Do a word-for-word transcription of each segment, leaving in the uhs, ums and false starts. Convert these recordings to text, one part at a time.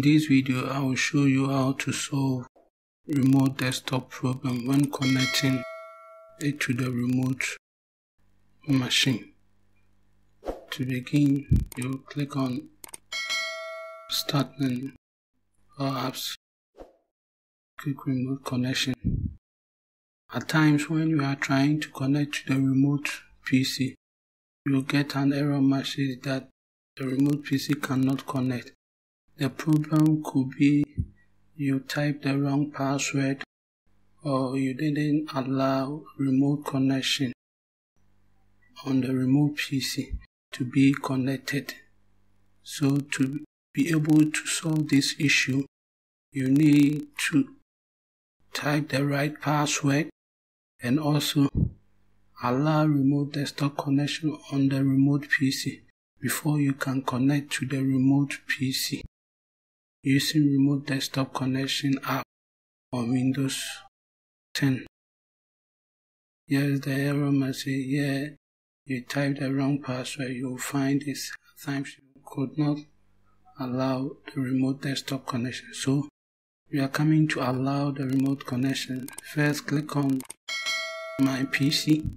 this video, I will show you how to solve remote desktop problem when connecting it to the remote machine. To begin, you click on Start menu or Apps, click Remote Connection. At times when you are trying to connect to the remote P C, you get an error message that the remote P C cannot connect. The problem could be you typed the wrong password or you didn't allow remote connection on the remote P C to be connected. So to be able to solve this issue, you need to type the right password and also allow remote desktop connection on the remote P C before you can connect to the remote P C using remote desktop connection app on Windows ten. Here's the error message. Here you type the wrong password, you'll find this. At times you could not allow the remote desktop connection. So we are coming to allow the remote connection. First, click on My P C.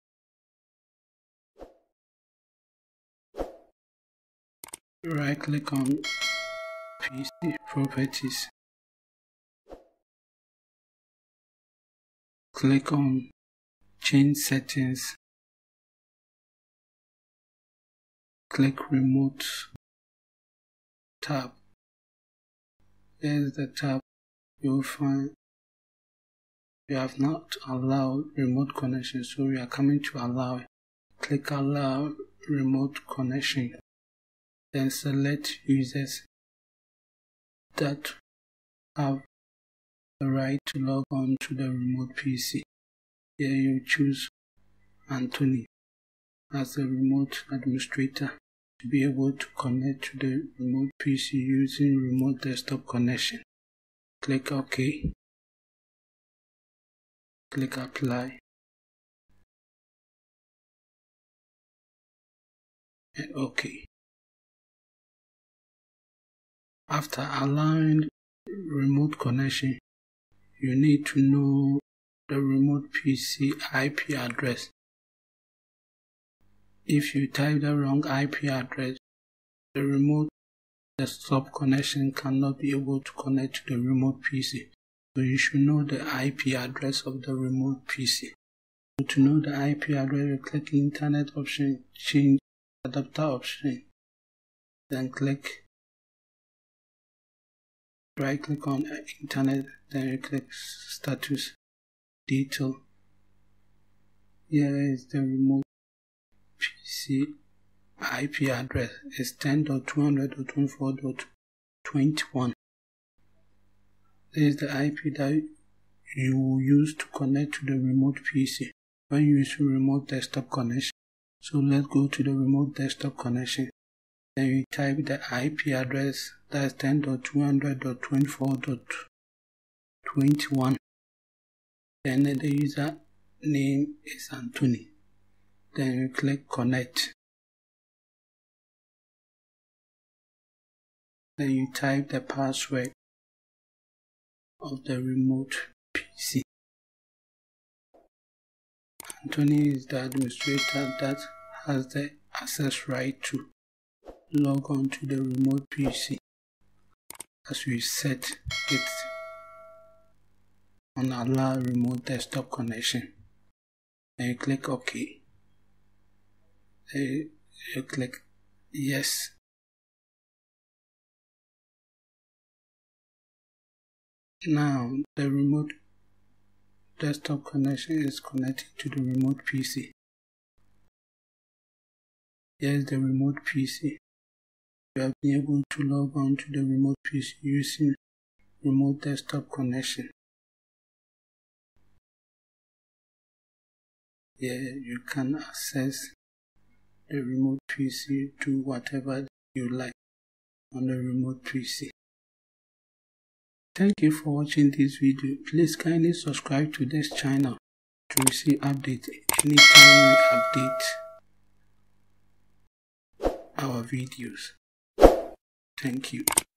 Right click on P C Properties. Click on Change Settings. Click Remote tab. There's the tab. You will find you have not allowed remote connection, so we are coming to allow it. Click Allow Remote Connection. Then select users that have the right to log on to the remote P C. Here you choose Anthony as the remote administrator to be able to connect to the remote P C using remote desktop connection. Click OK. Click Apply. And OK. After allowing remote connection, you need to know the remote P C I P address. If you type the wrong I P address, the remote desktop connection cannot be able to connect to the remote P C. So you should know the I P address of the remote P C. So to know the I P address, you click Internet option, change adapter option, then click right click on Internet, then you click Status Detail. Here is the remote P C I P address. It's ten dot two hundred dot twenty-four dot twenty-one. This is the I P that you will use to connect to the remote P C when you use remote desktop connection. So let's go to the remote desktop connection. Then you type the I P address, that's ten dot two hundred dot twenty-four dot twenty-one. Then the user name is Anthony. Then you click Connect. Then you type the password of the remote P C. Anthony is the administrator that has the access right to log on to the remote P C as we set it on Allow Remote Desktop Connection. Then you click OK. Then you click Yes. Now the remote desktop connection is connected to the remote P C. Here's the remote P C. You have been able to log on to the remote P C using remote desktop connection. Here you can access the remote P C to whatever you like on the remote P C. Thank you for watching this video. Please kindly subscribe to this channel to receive updates anytime we update our videos. Thank you.